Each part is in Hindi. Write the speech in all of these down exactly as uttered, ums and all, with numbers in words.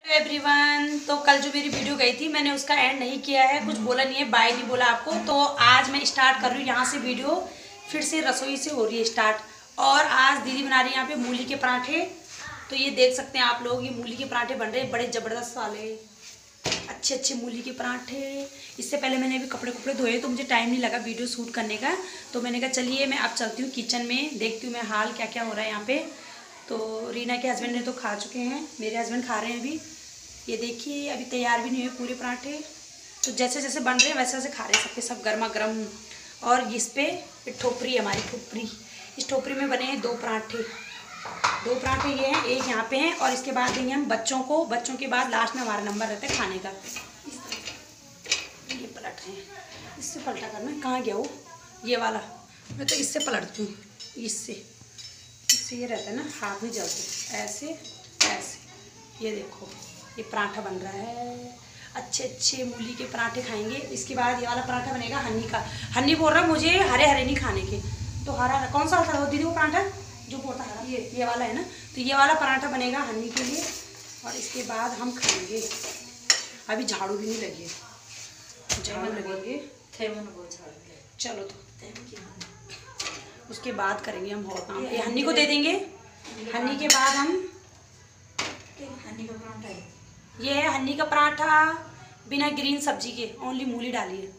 एवरीवन, तो कल जो मेरी वीडियो गई थी मैंने उसका एंड नहीं किया है, कुछ बोला नहीं है, बाय नहीं बोला आपको। तो आज मैं स्टार्ट कर रही हूँ यहाँ से वीडियो, फिर से रसोई से हो रही है स्टार्ट। और आज दीदी बना रही है यहाँ पे मूली के पराठे। तो ये देख सकते हैं आप लोग, ये मूली के पराठे बन रहे हैं बड़े ज़बरदस्त वाले, अच्छे अच्छे मूली के पराठे। इससे पहले मैंने अभी कपड़े कपड़े धोए तो मुझे टाइम नहीं लगा वीडियो शूट करने का, तो मैंने कहा चलिए मैं अब चलती हूँ किचन में, देखती हूँ मैं हाल क्या क्या हो रहा है यहाँ पे। तो रीना के हस्बैंड ने तो खा चुके हैं, मेरे हस्बैंड खा रहे हैं अभी। ये देखिए अभी तैयार भी नहीं हुए पूरे पराठे, तो जैसे जैसे बन रहे हैं वैसे वैसे खा रहे हैं, सबके सब गर्मा गर्म। और इस पे ठोपरी है हमारी, ठोपरी, इस ठोपरी में बने हैं दो पराठे, दो पराठे ये हैं, एक यहाँ पे हैं। और इसके बाद देंगे हम बच्चों को, बच्चों के बाद लास्ट में हमारा नंबर रहता है खाने का। इस तरह ये पलट रहे हैं, इससे पलटा करना, कहाँ गया वो ये वाला, मैं तो इससे पलटती हूँ, इससे इससे ये रहता है ना, हाथ में जलते ऐसे ऐसे। ये देखो ये पराठा बन रहा है, अच्छे अच्छे मूली के पराठे खाएंगे। इसके बाद ये वाला पराठा बनेगा हनी का। हनी बोल रहा है मुझे हरे हरे नहीं खाने के, तो हरा कौन सा होता है दीदी वो पराठा जो बोलता है, ये ये वाला है ना, तो ये वाला पराठा बनेगा हनी के लिए। और इसके बाद हम खाएंगे। अभी झाड़ू भी नहीं लगी है, जयमन लगेंगे, चलो तो उसके बाद करेंगे हम और काम। ये हनी को दे देंगे, हनी के बाद हम हनी का पराठा है, ये है हनी का पराठा बिना ग्रीन सब्जी के, ओनली मूली डाली है।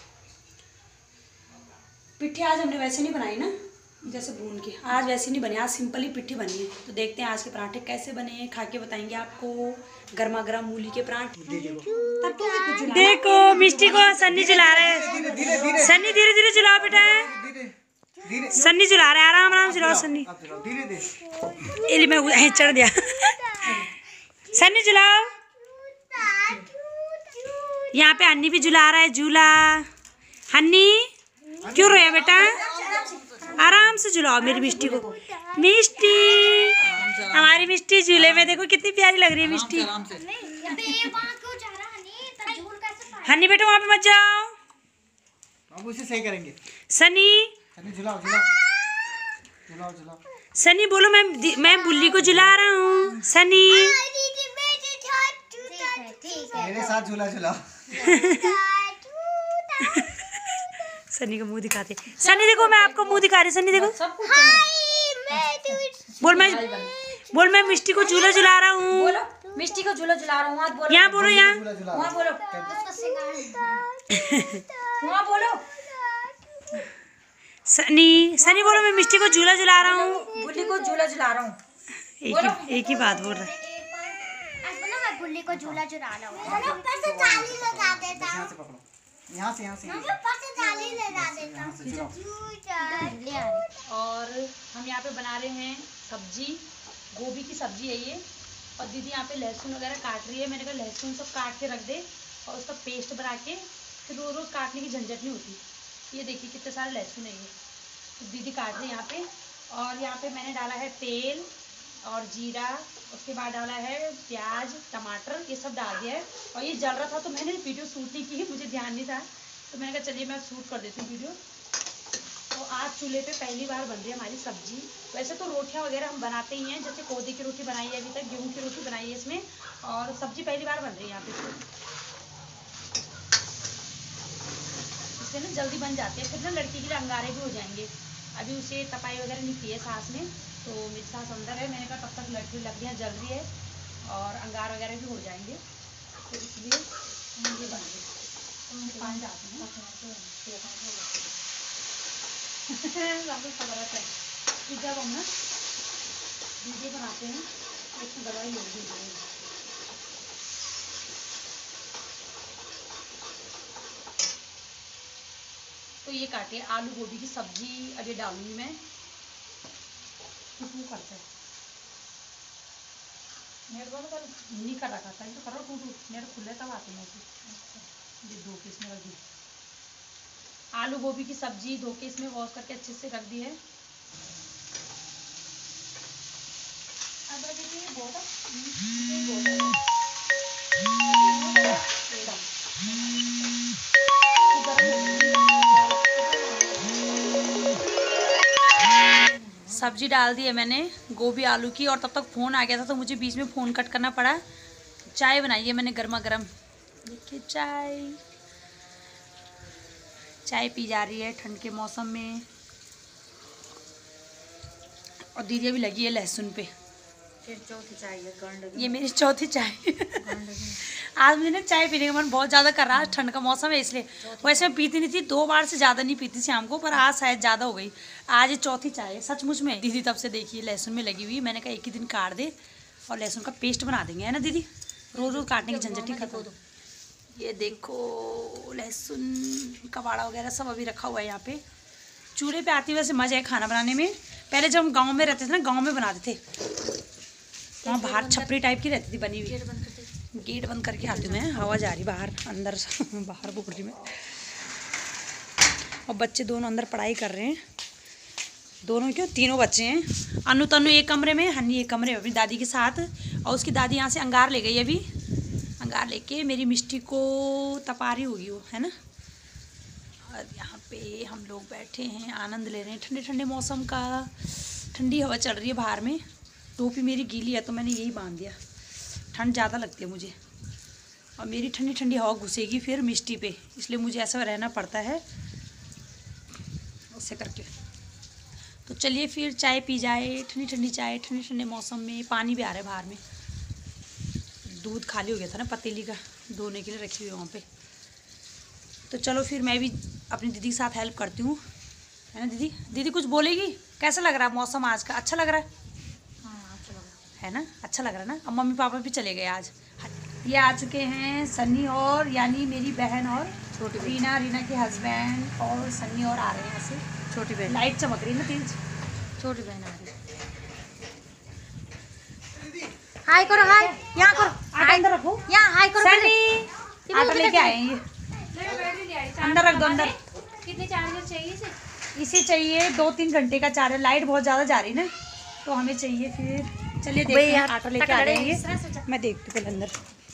पिट्ठी आज हमने वैसे नहीं बनाई ना, जैसे भून के, आज वैसे नहीं बनी, आज सिंपल ही पिट्ठी बनी है। तो देखते हैं आज के पराठे कैसे बने हैं, खा के बताएंगे आपको। गर्मा गर्म मूली के पराठे। देखो मिष्टी को सन्नी जला रहा है, सन्नी धीरे धीरे जलाओ बेटा, सन्नी जला रहा है, आराम आराम से जलाओ सन्नी, इली में चढ़ दिया सन्नी जलाओ। यहाँ पे हन्नी भी झुला रहा है झूला। हन्नी क्यों रोया बेटा, आराम से झुलाओ मेरी मिष्टी को। मिष्टी, हमारी मिष्टी झूले में देखो कितनी प्यारी लग रही है मिष्टी। हन्नी बेटा वहाँ पे मत जाओ, अब उसे सही करेंगे। सनी सनी झुलाओ झुलाओ झुलाओ झुलाओ। सनी बोलो मैं मैं बुल्ली को झुला रहा हूँ। सनी मेरे साथ झूला झुलाओ। सनी का मुंह दिखाते, सनी देखो मैं आपको मुंह दिखा रही, सनी देखो बोल मैं बोल मैं मिष्टी को झूला झुला रहा हूँ, मिष्टी को झूला झुला रहा हूँ। यहाँ बोलो, यहाँ वहाँ बोलो, वहाँ बोलो। सनी सनी बोलो मैं मिष्टी को झूला झुला रहा हूँ, बुल्ली को झूला झुला रहा हूँ। एक ही एक ही बात बोल रहा है। बुल्ली को झूला झुला रहा हूँ, ऊपर से जाली लगा देता हूँ, यहाँ से यहाँ से ऊपर से जाली लगा देता हूँ। और हम यहाँ पे बना रहे हैं सब्जी, गोभी की सब्जी है ये। और दीदी यहाँ पे लहसुन वगैरह काट रही है, मैंने कहा लहसुन सब काट के रख दे और उसका पेस्ट बना के, फिर रोज रोज काटने की झंझट नहीं होती। ये देखिए कितने सारे लहसुन है ये, तो दीदी काट रही है यहाँ पे। और यहाँ पे मैंने डाला है तेल और जीरा, उसके बाद डाला है प्याज टमाटर, ये सब डाल दिया है। और ये जल रहा था तो मैंने वीडियो शूट नहीं की, मुझे ध्यान नहीं था, तो मैंने कहा चलिए मैं शूट कर देती हूँ वीडियो। तो आज चूल्हे पे पहली बार बन रही है हमारी सब्जी। वैसे तो रोटियाँ वगैरह हम बनाते ही हैं, जैसे कोदे की रोटी बनाई है अभी तक, गेहूँ की रोटी बनाई है इसमें, और सब्जी पहली बार बन रही है यहाँ पे। इससे ना जल्दी बन जाती है, फिर ना लड़की के लिए अंगारे भी हो जाएंगे। अभी उसे तपाई वगैरह नहीं की है सास ने, तो मेरी सास अंदर है, मैंने कहा तब तक लड़की लकड़ियाँ जल रही है और अंगार वगैरह भी हो जाएंगे, तो इसलिए ये बन गई। पानी डालते हैं आपको खबर है कि जब हम ना वीडियो बनाते हैं तो इसमें दवाई होगी। तो ये काटे आलू गोभी की सब्जी, अब ये डालूंगी मैं। टूटू करता है नेट बंद कर, नहीं कर रखा था तो करो, टूटू नेट खुले तब आते हैं। ये दो पीस में रख दी आलू गोभी की सब्जी, धो के इसमें वॉश करके अच्छे से रख दी है। सब्जी डाल दी है मैंने गोभी आलू की, और तब तक फ़ोन आ गया था तो मुझे बीच में फ़ोन कट करना पड़ा। चाय बनाई है मैंने गर्मा गर्म। देखिए चाय चाय पी जा रही है ठंड के मौसम में। और दीदी भी लगी है लहसुन पे। फिर चौथी चाय है, ये मेरी चौथी चाय आज मुझे ना चाय पीने का मन बहुत ज़्यादा कर रहा है। ठंड का मौसम है इसलिए। वैसे मैं पीती नहीं थी, दो बार से ज़्यादा नहीं पीती शाम को, पर आज शायद ज़्यादा हो गई। आज ये चौथी चाय है सचमुच में। दीदी तब से देखिए लहसुन में लगी हुई। मैंने कहा एक ही दिन काट दे और लहसुन का पेस्ट बना देंगे, है ना दीदी? रोज़ रोज़ काटने की झंझट ही खत्म। ये देखो लहसुन कबाड़ा वगैरह सब अभी रखा हुआ है यहाँ पे। चूल्हे पे आती वैसे मज़ा है खाना बनाने में। पहले जब हम गाँव में रहते थे ना, गाँव में बनाते थे, वहाँ बाहर छपरी टाइप की रहती थी बनी हुई। गेट बंद करके आती हूँ मैं, हवा जा रही बाहर अंदर बाहर बुकड़ी में। और बच्चे दोनों अंदर पढ़ाई कर रहे हैं। दोनों क्यों, तीनों बच्चे हैं। अनु तनु एक कमरे में, हन्नी एक कमरे में अपनी दादी के साथ। और उसकी दादी यहाँ से अंगार ले गई अभी। अंगार लेके मेरी मिष्टी को तपारी होगी वो, है ना। और यहाँ पे हम लोग बैठे हैं, आनंद ले रहे हैं ठंडे ठंडे मौसम का। ठंडी हवा चल रही है बाहर में। टोपी मेरी गीली है तो मैंने यही बांध दिया, ठंड ज़्यादा लगती है मुझे। और मेरी ठंडी ठंडी हवा घुसेगी फिर मिष्टी पे, इसलिए मुझे ऐसा रहना पड़ता है ऐसे करके। तो चलिए फिर चाय पी जाए, ठंडी ठंडी चाय ठंडे ठंडे मौसम में। पानी भी आ रहा है बाहर में। दूध खाली हो गया था ना पतीली का, धोने के लिए रखी हुई वहाँ पे। तो चलो फिर मैं भी अपनी दीदी के साथ हेल्प करती हूँ, है ना दीदी? दीदी कुछ बोलेगी? कैसा लग रहा है मौसम आज का? अच्छा लग रहा है है ना? अच्छा लग रहा है ना? अब मम्मी पापा भी चले गए आज। ये आ चुके हैं सन्नी और यानी मेरी बहन और छोटी रीना, रीना के हस्बैंड और सन्नी और आ रहे हैं यहाँ से। छोटी बहन लाइट चमक रही है ना तेज। छोटी बहन आ रही है। हाय करो, हाय यहाँ करो, आटा अंदर रखो। यहाँ हाय करो। सन्नी आटा लेके आए हैं ये, अंदर रख दो अंदर। कितने चार्जर चाहिए इसे? इसे चाहिए दो तीन घंटे का चार्जर। लाइट बहुत ज़्यादा जा रही है ना, तो हमें चाहिए फिर। चलिए देखते हैं, आटा लेके आ रहे हैं ये। मैं देखती हूँ पहले अंदर।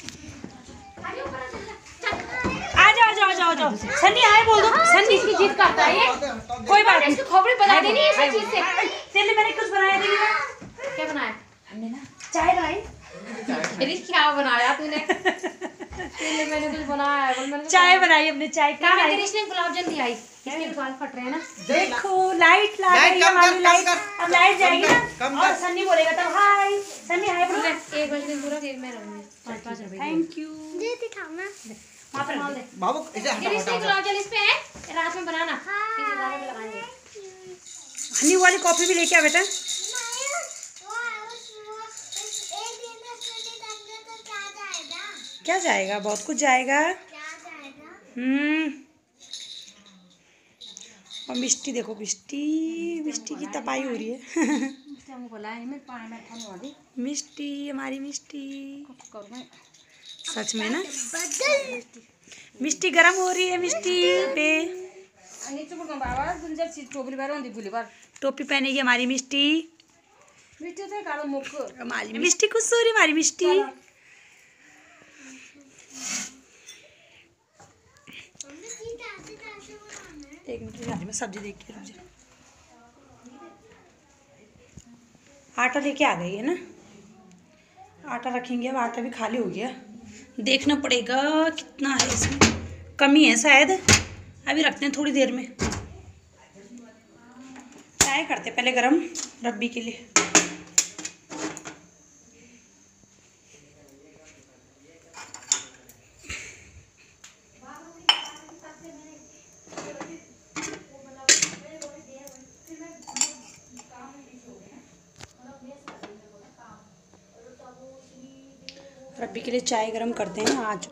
आ जाओ जाओ जाओ जाओ। सन्नी हाय बोल दो। सन्नी इसकी जीत करता है ये। कोई बात नहीं, इसकी खोपड़ी बता देनी है इस चीज से। तेरे मैंने कुछ बनाया नहीं। क्या बनाया? हमने ना चाय बनाई। अरे क्या बनाया तूने? तेरे मैंने कुछ बनाया है, बोल मैंने चाय बनाई हमने। चाय क्या का तेरी इसने गुलाब जल्दी आई। इसके बाल फट रहे हैं ना। देखो लाइट ला लाइट गई कम हमारी। कर, लाइट कम कर। अब लाइट जाएगी ना, कम और कर। सन्नी बोलेगा तब हाय। सन्नी हाय बोलो। एक बजे पूरा फिर मैं रहूंगी। पाँच पाँच रुपए थैंक यू। दे दिखाना। वहाँ पर रख दे। बाबू इसे हटा फिर इसने हटा गुलाब जल इस पे है, रात में बनाना फिर दाने में लगाएंगे। हनी वाली कॉफी भी लेके आ बेटा। क्या जाएगा? बहुत कुछ जाएगा। हम्म। और मिष्टी देखो, मिष्टी मिष्टी की तपाई हो रही है। मिष्टी हमारी मिष्टी। सच में ना मिष्टी गरम हो रही है। मिष्टी पे टोपी पहनेगी हमारी मिष्टी। हमारी मिष्टी खुश हो रही, हमारी मिष्टी। एक मिनट में सब्जी देख के रुक जा। आटा लेके आ गई है ना, आटा रखेंगे। अब आटा भी खाली हो गया, देखना पड़ेगा कितना है इसमें। कमी है शायद, अभी रखते हैं थोड़ी देर में। चाय करते पहले गरम रब्बी के लिए। रब्बी के लिए चाय गरम करते हैं आज।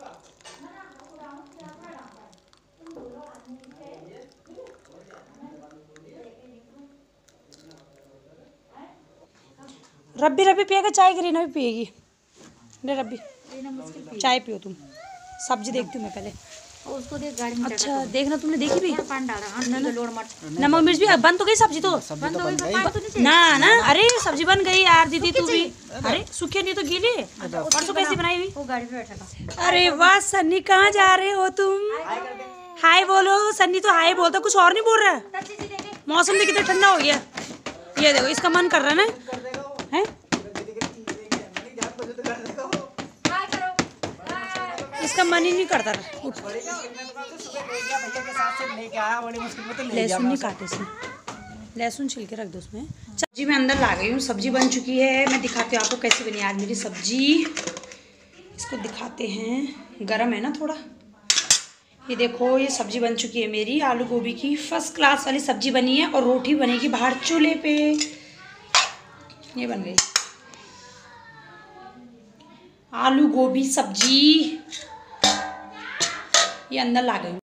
रब्बी रब्बी पिएगा चाय की? रीना भी पिएगी। ले रब्बी चाय पियो तुम। सब्जी देखती हूँ मैं पहले। उसको देख गाड़ी में। अच्छा देखना, तुमने देखी भी? पान डाल रहा है लोड मत। नमक मिर्च भी बंद तो गई सब्जी तो। बंद हो गई ना ना, अरे सब्जी बन गई यार दीदी तू भी। अरे सूखे नहीं तो गीले। परसों कैसी बनाई हुई? वो गाड़ी पे बैठा था। अरे वाह सन्नी, कहाँ जा रहे हो तुम? हाय बोलो। सन्नी तो हाय बोलता, कुछ और नहीं बोल रहा है। मौसम भी कितना ठंडा हो गया। ये देखो इसका मन कर रहा है ना, है? इसका मन ही नहीं करता था। उठ। बड़ी मुश्किल में तो मैं तो सुबह ले गया भैया के साथ से लेके आया, बड़ी मुश्किल में तो ले गया। लहसुन नहीं काटे इसमें, लहसुन छिल के रख दो उसमें। सब्जी मैं अंदर ला गई हूँ, सब्जी बन चुकी है। मैं दिखाती हूँ आपको कैसी बनी आज मेरी सब्जी। इसको दिखाते हैं, गरम है ना थोड़ा। ये देखो ये सब्जी बन चुकी है मेरी, आलू गोभी की फर्स्ट क्लास वाली सब्जी बनी है। और रोटी बनेगी बाहर चूल्हे पे। ये बन गई आलू गोभी सब्जी। ये अंदर ला गई।